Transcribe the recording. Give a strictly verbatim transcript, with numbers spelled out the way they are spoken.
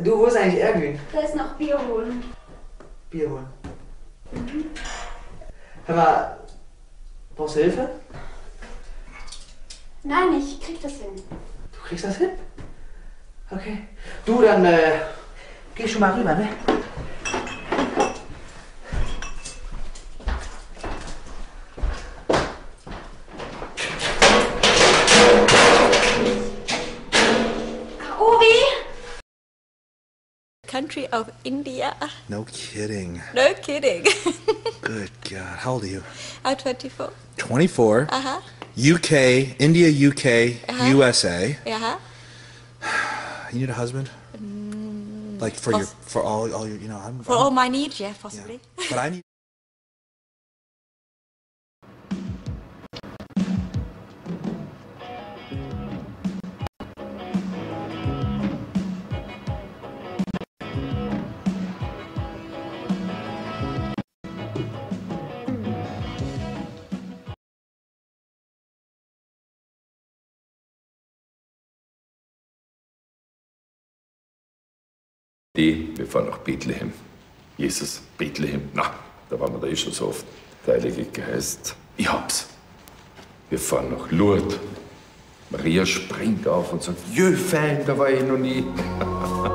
Du, wo ist eigentlich Ergün? Der ist noch Bier holen. Bier holen? Mhm. Hör mal, brauchst du Hilfe? Nein, ich krieg das hin. Du kriegst das hin? Okay. Du, dann äh, geh schon mal rüber, ne? Country of India. No kidding. No kidding. Good God. How old are you? I'm twenty-four. twenty-four. Uh-huh. U K, India, U K, Uh-huh. U S A. Uh-huh. You need a husband? Mm, like for your, for all, all your, you know, I'm... For I'm, all my needs, yeah, possibly. Yeah. But I need... Die, wir fahren nach Bethlehem. Jesus, Bethlehem. Na, da waren wir da eh schon so oft. Der Heilige Geist. Ich hab's. Wir fahren nach Lourdes. Maria springt auf und sagt, jö, fein, da war ich noch nie.